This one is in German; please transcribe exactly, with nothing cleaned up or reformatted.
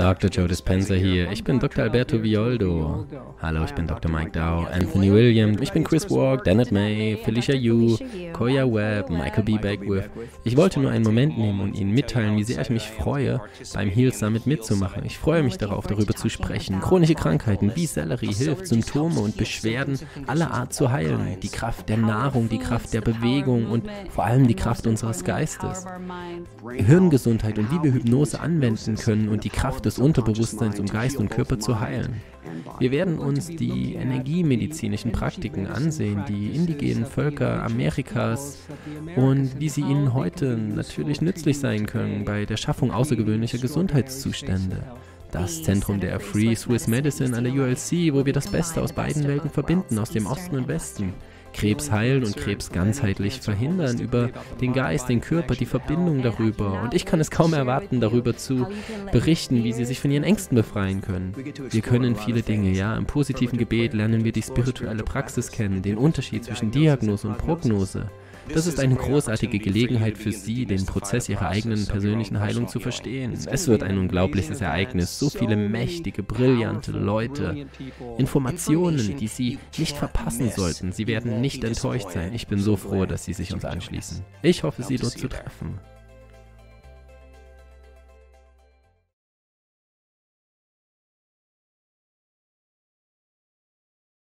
Doktor Joe Dispenza hier. Ich bin Doktor Alberto Violdo. Hallo, ich bin Doktor Mike Dow, Anthony Williams, ich bin Chris Walk, Dennett May, Felicia Yu, Koya Webb, Michael B. Beckwith. Ich wollte nur einen Moment nehmen und Ihnen mitteilen, wie sehr ich mich freue, beim Heal Summit mitzumachen. Ich freue mich darauf, darüber zu sprechen. Chronische Krankheiten wie Sellerie hilft, Symptome und Beschwerden aller Art zu heilen. Die Kraft der Nahrung, die Kraft der Bewegung und vor allem die Kraft unseres Geistes. Hirngesundheit und wie wir Hypnose anwenden können und die Kraft des Unterbewusstseins, um Geist und Körper zu heilen. Wir werden uns die energiemedizinischen Praktiken ansehen, die indigenen Völker Amerikas und wie sie ihnen heute natürlich nützlich sein können bei der Schaffung außergewöhnlicher Gesundheitszustände. Das Zentrum der Free Swiss Medicine an der U L C, wo wir das Beste aus beiden Welten verbinden, aus dem Osten und Westen. Krebs heilen und Krebs ganzheitlich verhindern, über den Geist, den Körper, die Verbindung darüber. Und ich kann es kaum erwarten, darüber zu berichten, wie sie sich von ihren Ängsten befreien können. Wir können viele Dinge, ja. Im positiven Gebet lernen wir die spirituelle Praxis kennen, den Unterschied zwischen Diagnose und Prognose. Das ist eine großartige Gelegenheit für Sie, den Prozess Ihrer eigenen persönlichen Heilung zu verstehen. Es wird ein unglaubliches Ereignis, so viele mächtige, brillante Leute, Informationen, die Sie nicht verpassen sollten. Sie werden nicht enttäuscht sein. Ich bin so froh, dass Sie sich uns anschließen. Ich hoffe, Sie dort zu treffen.